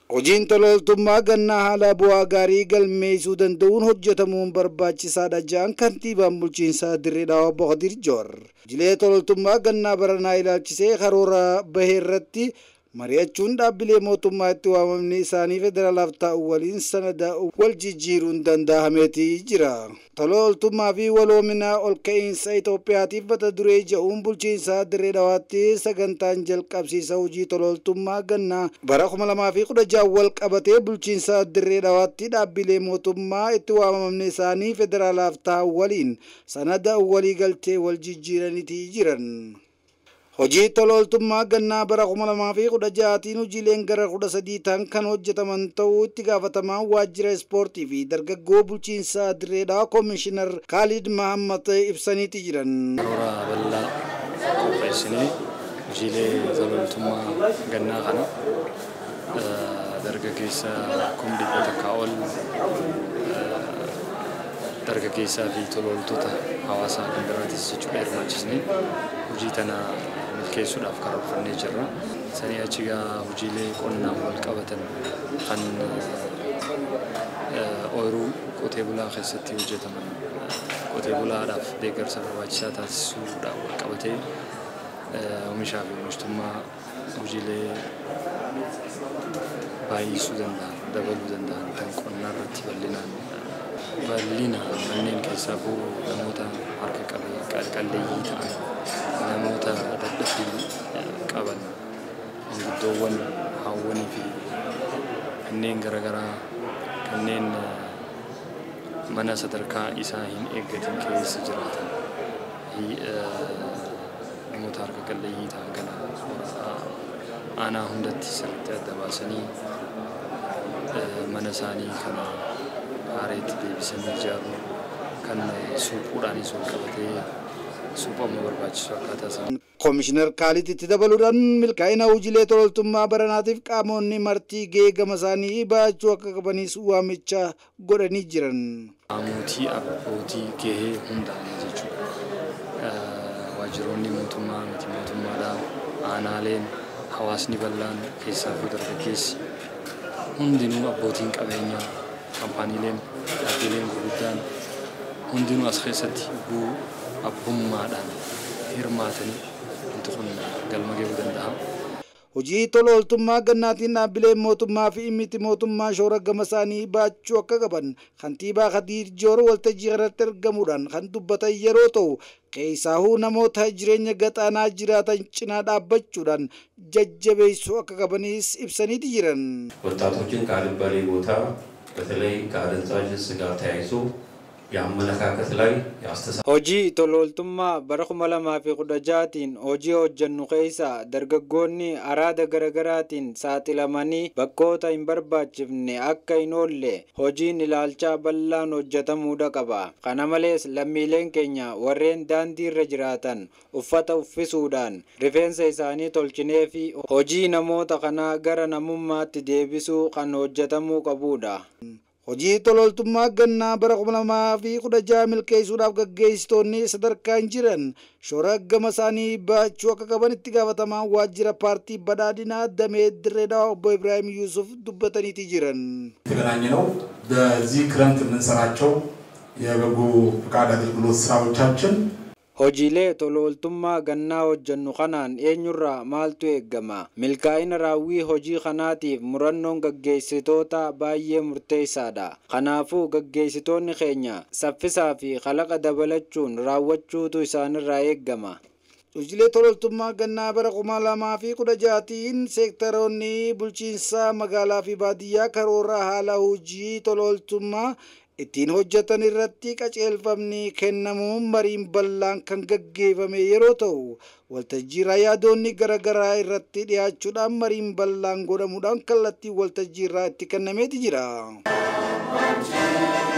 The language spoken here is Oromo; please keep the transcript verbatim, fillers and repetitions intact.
Hojiin tololtummaa gannaa haala bu'aa gaarii galmeessuu danda'uun hojjetamuun barbaachisaadha jedhan kantiibaan bulchiinsaa Dirree Dhawaa Obbo Kadir Joor. Hojiilee tololtummaa gannaa baranaa ilaalchisee karoora bahee irratti mari'achuun dhaabbilee mootummaa itti waamamni isaanii federaalaaf ta'u waliin sanada wal jijjiiruun danda'ameeti jira. Tololtummaa fi waloomina ol ka'iinsa Itoophiyaatiif mata duree jedhuun bulchiinsa Dirree Dhawaatti sagantaan jalqabsiisa hojii tololtummaa gannaa bara kuma lamaa fi kudha jaha wal qabatee bulchiinsa Dirree Dhawaatti dhaabbilee mootummaa itti waamamni isaanii federaalaaf ta'u waliin sanada waliigaltee wal jijjiiraniiti jiran. Hojii tololtummaa gannaa bara kuma lamaa fi kudha jahaatiin hojiileen gara kudha sadii ta'an kan hojjetaman ta'uu itti gaafatamaan waajjira ispoortii fi dargaggoo bulchiinsa Dirree Dhawaa Koomishinar Khalid Mahammad ibsaniiti jiran. Karoora bal'aa qopheessinee hojiilee tololtummaa gannaa kana dargaggeessa kuma dhibba takkaa ol dargaggeessaa fi tololtoota hawaasaa kan biraattis jechuudha hirmaachisnee hojii tana milkeessuudhaaf karoorfannee jirra. Sanii achi gaa hojiilee qonnaan wal qabatan kan ooyiruu qotee bulaa keessatti hojjetaman qotee bulaadhaaf deeggarsa barbaachisaa taasisuudhaan wal qabatee oomishaa fi oomishtummaa hojiilee baay'isuu danda'an dabaluu danda'an kan qonnaa irratti bal'inaan bal'ina manneen keessaa bu'u namoota harka qalleeyyii ta'an namoota dadhabbii qaban guddoowwan hawwanii fi kanneen garaagaraa kanneen mana sadarkaa isaa hin eeggatin keessa jiraatan namoota harka qalleeyyii ta'an kana aanaa hundatti sirriitti adda baasanii mana isaanii kana haareetti deebisanii ijaaruu kan suuquudhaanis wal qabatee suphamu barbaachisu akkaataa sana. Koomishinar Khalid itti dabaluudhaan milkaa'ina hojiilee tololtummaa baranaatiif qaamonni martii gahee gama isaanii baachuu akka qabanis waamicha godhanii jiran. Qaamotii abbootii gahee hundaanii jechuudha. Waajjiroonni mootummaa miti mootummaadhaa aanaaleen hawaasni bal'aan keessaa fi dargaggeessi hundinuu abbootiin qabeenyaa kaampaaniileen dhaabbileen gurguddaan hundinuu as keessatti bu'uu abbummaadhaan hirmaatanii wanti kun galma gahuu danda'a. Hojii tololtummaa gannaatiin dhaabbileen mootummaa fi miti mootummaa shoora gama isaanii baachuu akka qaban kantiibaa Kadir Joor waltajjii irratti argamuudhaan kan dubbatan yeroo ta'u keessaahuu namoota jireenya gaxaanaa jiraatan cinaa dhaabbachuudhaan jajjabeessuu akka qabanis ibsaniiti jiran. ወጣቶችን ካልባሌ ቦታ በተለይ ከአደንዛዥ ዕፅ ጋር ተያይዞ የአመለካከት ላይ ያስተሳሰብ hojii tololtummaa bara kuma lamaa fi kudha jahaatiin hojii hojjennu keessa dargaggoonni araada garaagaraatiin saaxilamanii bakkoota hin barbaachifne akka hin oolle hojiin ilaalchaa bal'aan hojjetamuudha qaba. Kana malees lammiileen keenya warreen daandii irra jiraatan uffata uffisuudhaan rifeensa isaanii tolchinee fi hojii namoota kanaa gara namummaatti deebisuu kan hojjetamuu qabuudha. Hojii tololtummaa gannaa bara kuma lamaa fi kudha jaha milkeessuudhaaf gaggeessitoonni sadarkaan jiran shoora gama isaanii baachuu akka qaban itti gaafatamaan waajjira paartii badhaadhinaa damee Dirree Dhawaa Obbo Ibrahim Yusuf dubbataniiti jiran. የተገናኘነው በዚህ ክረምት የምንሰራቸው የበጎ ፈቃድ አገልግሎት ስራዎቻችን hojiilee tololtummaa gannaa hojjennu kanaan eenyurraa maaltu eeggama? Milkaa'ina raawwii hojii kanaatiif murannoon gaggeessitoota baay'ee murteessaadha. Kanaafuu gaggeessitoonni keenya saffisaa fi kalaqa dabalachuun raawwachuutu isaanirraa eeggama. Hojiilee tololtummaa gannaa bara kuma lamaa fi kudha jahaatiin seektaroonni bulchiinsaa magaalaa fi baadiyyaa karoora haala hojii tololtummaa ittiin hojjetan irratti qajeelfamni kennamuun mariin bal'aan kan gaggeeffame yeroo ta'u waltajjii yaadonni garaagaraa irratti dhiyaachuudhaan mariin bal'aan godhamuudhaan kallattii waltajjii irraa itti kennameeti jira.